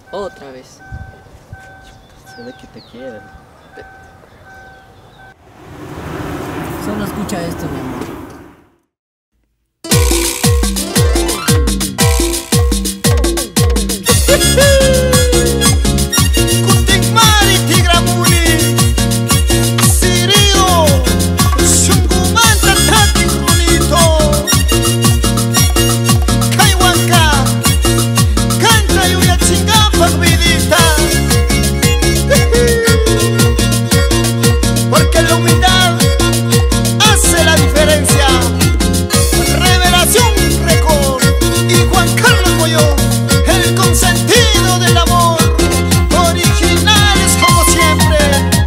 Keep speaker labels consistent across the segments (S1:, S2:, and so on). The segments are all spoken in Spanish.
S1: Otra vez.
S2: Se ve que te quieren.
S1: Solo escucha esto, mi amor.
S3: Porque la humildad hace la diferencia. Revelación Record y Juan Carlos Boyó, el consentido del amor, originales como siempre.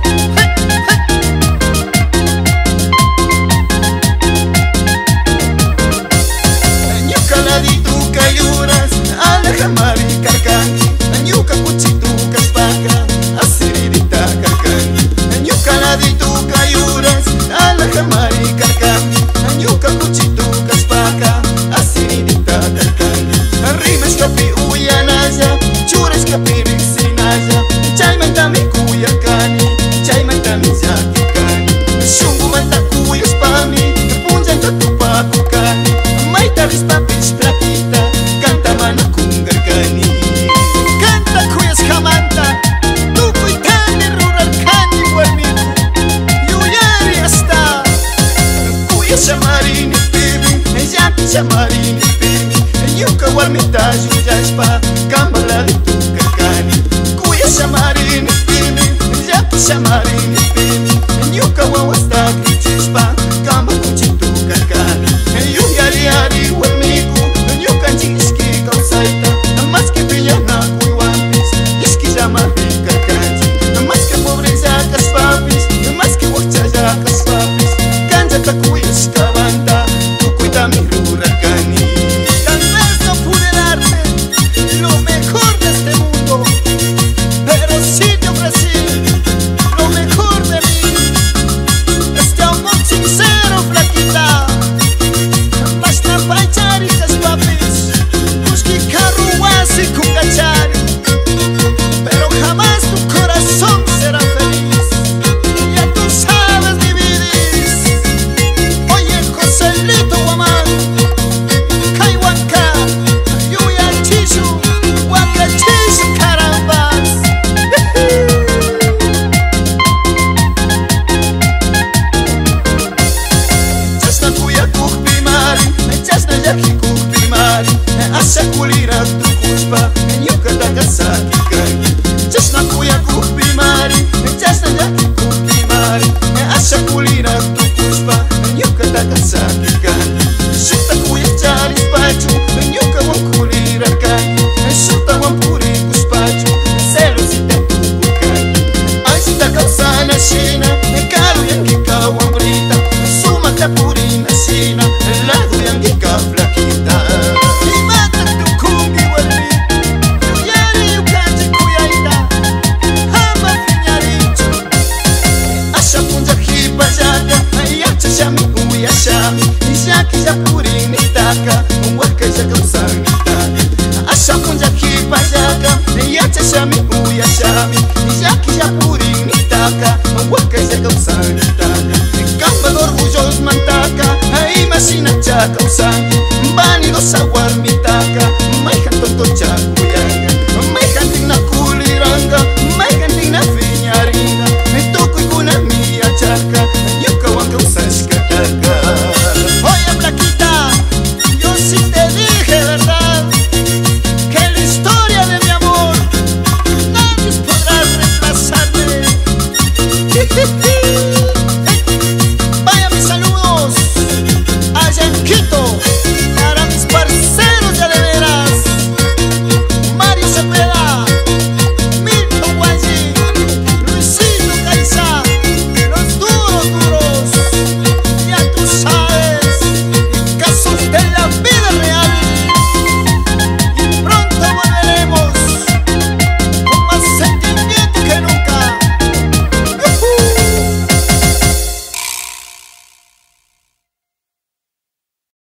S3: Ñuca ladito cayuras, alejamari carcani, ñuca cuchitu caspaca, asiridita carcani, ñuca ladito cayuras, alejamari carcani, ñuca cuchitu caspaca, asiridita carcani. Rimes capi uyanaya, chures capi vicinaya, chaymanta mi cuyacani, chaymanta mi yakikani, shungu manta cuyas pami, punjanta tu papucani, maitaris papis plaquita, canta mana kungarcani. Canta cuyas jamanta, tu cuitani rural cani guarmitu, yuyari hasta cuyas chamarini pibi, yaki chamarini pibi, yuka guarmita yuyaspa, cambala de tu carcani. Cuyas chamarini pibi, yaki chamarini pibi, yuka guawasta grichispa, camba cuchitu carcani. Yuyari ari guarmiku, yuka chiski causaita, más que piñana cuiwantis, iski llamapi carcanchi, más que pobreza caspapis, más que huachaya caspapis, canjata cuyas cabanta, tu cuida mi huracani. Tal vez no pude darte lo mejor de este mundo, pero sí te ofrecí lo mejor de mí. Este amor sincero, flaquita, basta pachar y caspapis, busqui carruasi con gachari, pero jamás tu corazón será feliz. Ya tú sabes dividir. Oye, Joselito Guamán, Caihuanca, Yuya Chishu, Huaca Chishu, carambas. Chasna cuya kukpimari, chasna yaki kukpimari, asha kulira tu kuspa, yuka takasaki kani. Chasna kuya kukpimari, chasna yaki kukpimari, asha kulira tu kuspa, yuka takasaki kani. Shuta kuya charis pachu, yuka wankulira kani. Shuta wampuri kuspachu, celosita tu kani. Aisita kausana shina, karu yangika wambrita, suma kapurina shina, lagu yangika flaquita. Y mata tu kungi wali, yuyari yukaji kuyaita, hama fiñarichu. Asha punja hipa jaka, yacha shami uya shami, yaki yapurini taka, waka yaka usangita. Asha punja hipa jaka, yacha shami uya shami, yaki yapurini taka, waka yaka usangita. Camba de orgullos mantaca, imagina chaka usangi, bani dos aguar mitaka, maijan tonto chaku.